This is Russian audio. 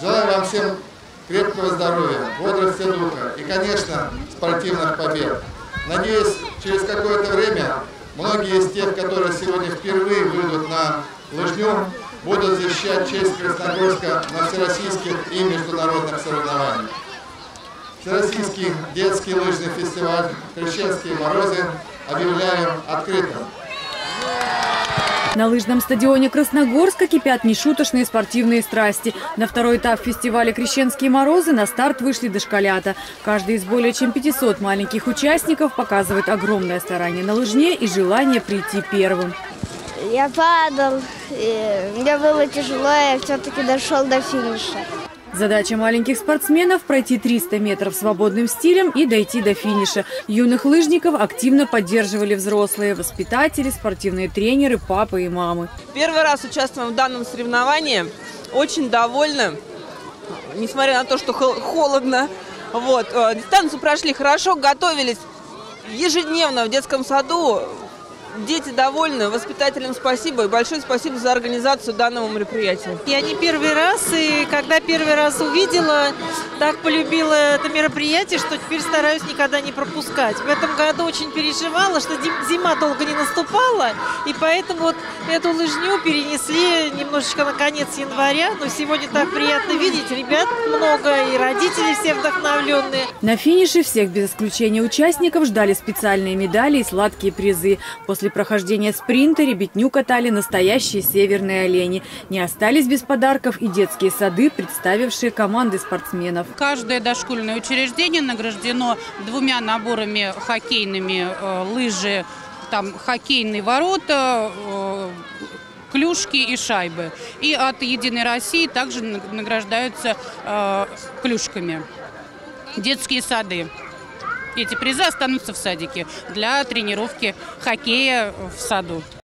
Желаю вам всем крепкого здоровья, бодрости духа и, конечно, спортивных побед. Надеюсь, через какое-то время многие из тех, которые сегодня впервые выйдут на лыжню, будут защищать честь Красногорска на всероссийских и международных соревнованиях. Всероссийский детский лыжный фестиваль «Крещенские морозы» объявляем открытым. На лыжном стадионе Красногорска кипят нешуточные спортивные страсти. На второй этап фестиваля «Крещенские морозы» на старт вышли дошколята. Каждый из более чем 500 маленьких участников показывает огромное старание на лыжне и желание прийти первым. Я падал, мне было тяжело, я все-таки дошел до финиша. Задача маленьких спортсменов – пройти 300 метров свободным стилем и дойти до финиша. Юных лыжников активно поддерживали взрослые, воспитатели, спортивные тренеры, папы и мамы. Первый раз участвуем в данном соревновании. Очень довольны, несмотря на то, что холодно. Дистанцию прошли хорошо, готовились ежедневно в детском саду. Дети довольны, воспитателям спасибо и большое спасибо за организацию данного мероприятия. Я не первый раз, и когда первый раз увидела, так полюбила это мероприятие, что теперь стараюсь никогда не пропускать. В этом году очень переживала, что зима долго не наступала, и поэтому вот эту лыжню перенесли немножечко на конец января. Но сегодня так приятно видеть, ребят много, и родители все вдохновленные. На финише всех без исключения участников ждали специальные медали и сладкие призы. После прохождения спринта ребятню катали настоящие северные олени. Не остались без подарков и детские сады, представившие команды спортсменов. Каждое дошкольное учреждение награждено 2 наборами хоккейными, лыжи, там хоккейные ворота, клюшки и шайбы. И от «Единой России» также награждаются клюшками. Детские сады. Эти призы останутся в садике для тренировки хоккея в саду.